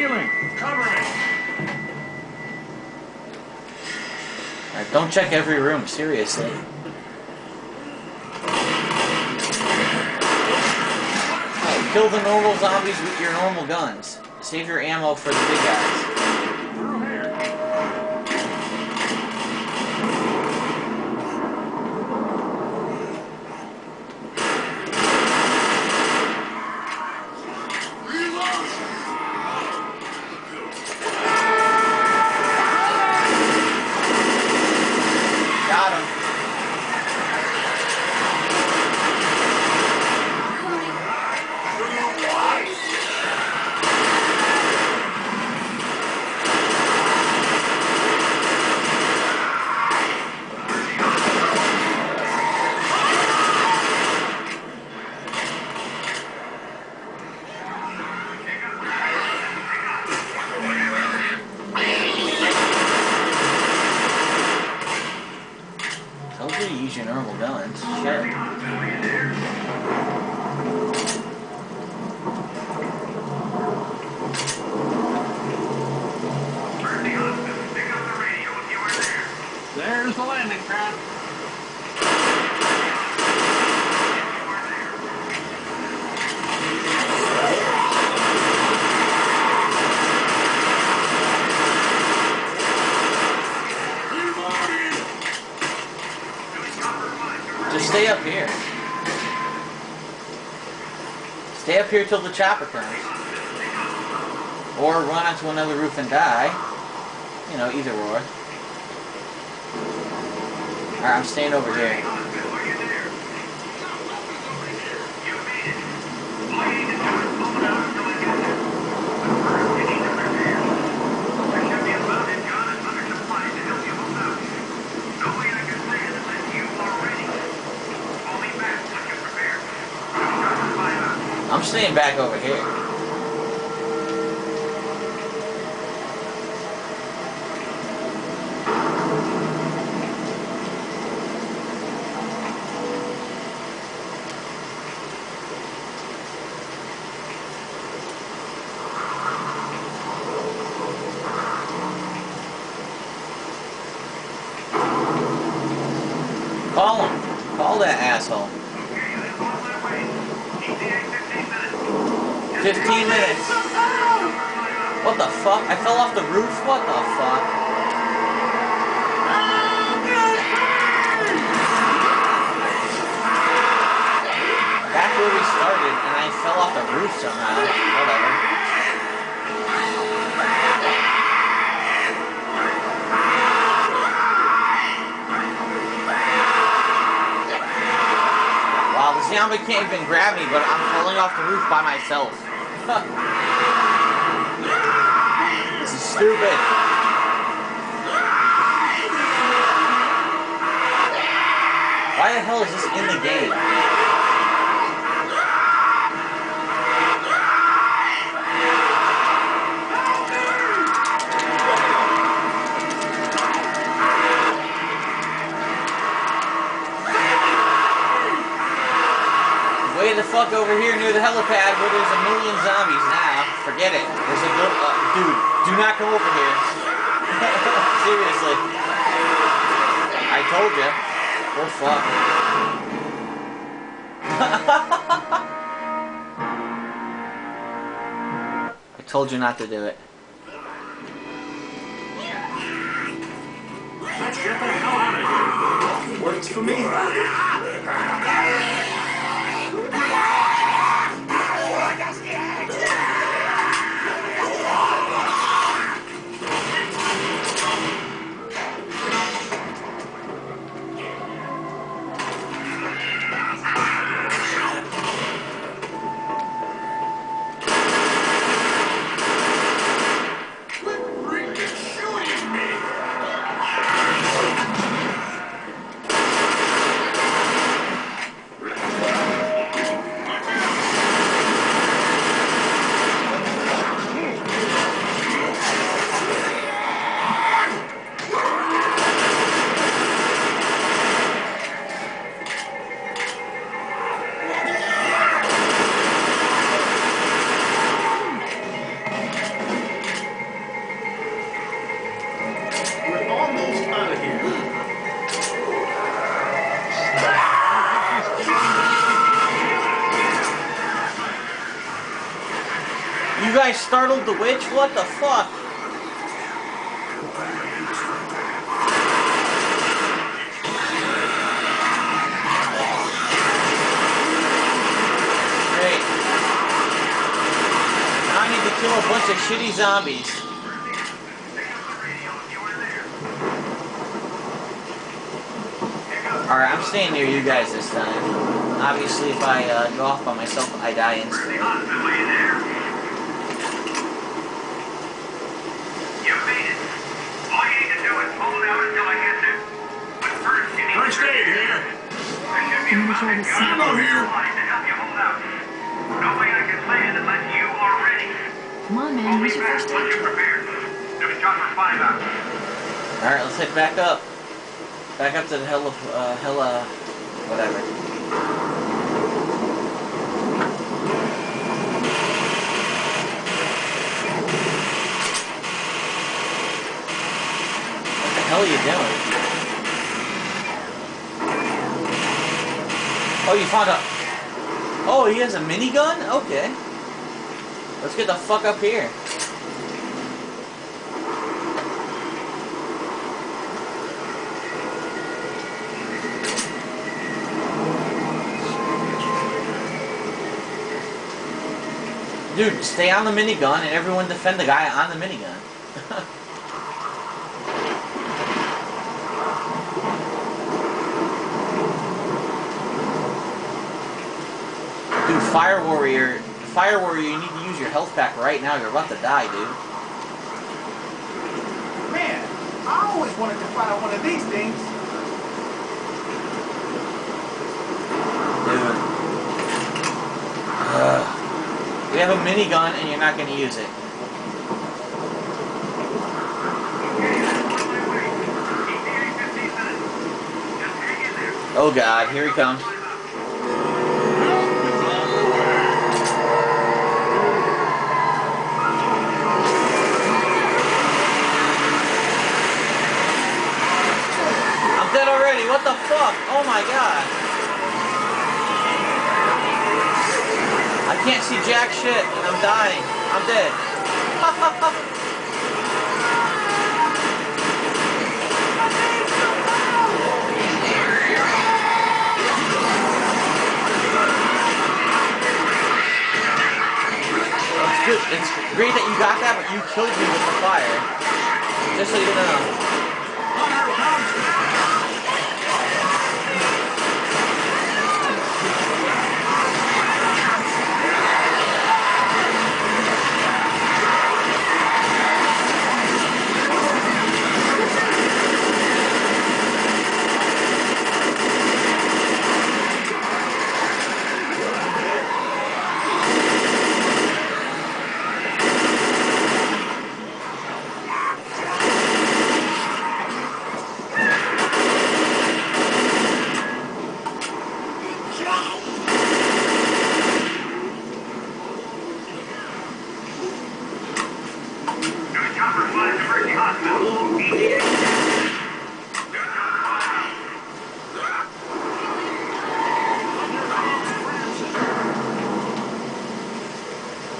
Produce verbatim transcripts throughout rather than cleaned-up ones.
healing. Cover me. Alright, don't check every room, seriously. Alright, kill the normal zombies with your normal guns. Save your ammo for the big guys. Use your normal guns. Shit. There's the landing pad. Just stay up here. Stay up here till the chopper comes. Or run onto another roof and die. You know, either or. Alright, I'm staying over here. I'm staying back over here. Call him. Call that asshole. Fifteen minutes. What the fuck? I fell off the roof? What the fuck? Back where we started, and I fell off the roof somehow. Whatever. Wow, the zombie can't even grab me, but I'm falling off the roof by myself. This is stupid. Why the hell is this in the game? Way the fuck over here near the helipad where there's a million zombies now. Forget it. There's a good uh, dude. Do not come over here. Seriously. I told you. We're fucked. I told you not to do it. Let's get the hell out of here. Works for me. You guys startled the witch? What the fuck? Great. Now I need to kill a bunch of shitty zombies. Alright, I'm staying near you guys this time. Obviously, if I uh, go off by myself, I die instantly. You made it. All you need to do is hold out until I get there. But first, you need First aid here. There should be a Inventory to see. Ammo here. line to help you hold out. No way I can land unless you are ready. Come on, man. I'll be Use your back first once aid you're kit. prepared. There's shot for five out. Alright, let's head back up. Back up to the hell of, uh, hella, whatever. What the hell are you doing? Oh, you found a... Oh, he has a minigun? Okay. Let's get the fuck up here. Dude, stay on the minigun and everyone defend the guy on the minigun. Dude, Fire Warrior, Fire Warrior, you need to use your health pack right now. You're about to die, dude. Man, I always wanted to fire one of these things. Dude. Ugh. We have a minigun and you're not going to use it. Oh god, here he comes. I'm dead already, what the fuck? Oh my god. I can't see jack shit, and I'm dying. I'm dead. It's good. It's great that you got that, but you killed me with the fire. Just so you know.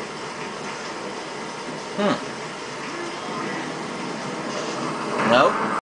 Hmm. Nope.